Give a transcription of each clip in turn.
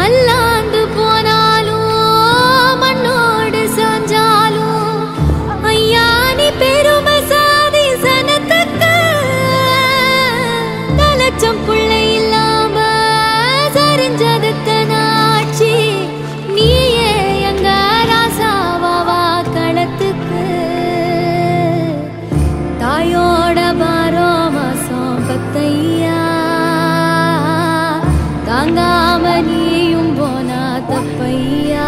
மல்லாந்து போனாலும் மண்ணோடு சாஞ்சாலும் ஐயா நீ பெருமை சாதி சனத்துக்கு தலைச்சம் பிள்ளை இல்லாம சரிஞ்சதுத்தனாட்சி நீயே எங்க ராசாவா களத்துக்கு தாயோட பாரோ மாசம் பத்தையா தாங்காம நீயும் போனா தப்பையா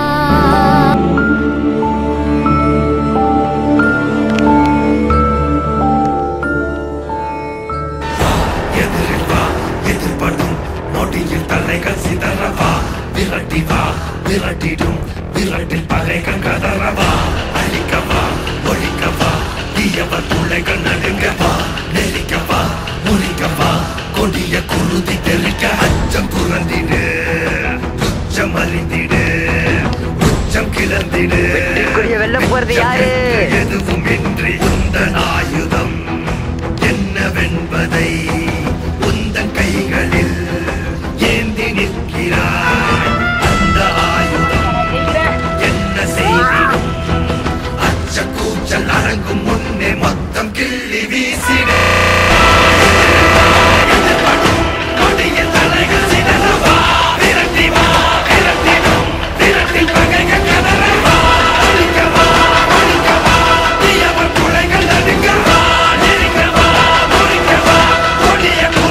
எதிரில் வா எதிர்படும் நொடியில் தலைகள் சிதறவா விரட்டி வா விரட்டிடும் விரட்டில் பகைகள் கதறவா அழிக்கவா ஒழிக்கவா தீயவர் துளைகள் நடுங்கவா நெருக்கவா முறிக்கவா கொடிய குருதி தெளிக்க அச்சம் புறந்திடு உச்சம் அறிந்திடு உச்சம் கிளந்திடு வெள்ள போறது யாரு எதுவும் இன்றி உந்தன் ஆயுதம் என்னவென்பதை உந்தன் கைகளில் ஏந்தி நிற்கிறாய் அந்த ஆயுதம் என்ன செய்திடும் அச்ச கூச்சல் அடங்கும் முன்னே மொத்தம் கிள்ளி வீசினே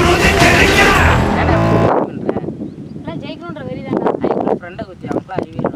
ஜெயிக்கணுன்ற வெறி தான் ஃப்ரெண்டை குத்தி அப்பா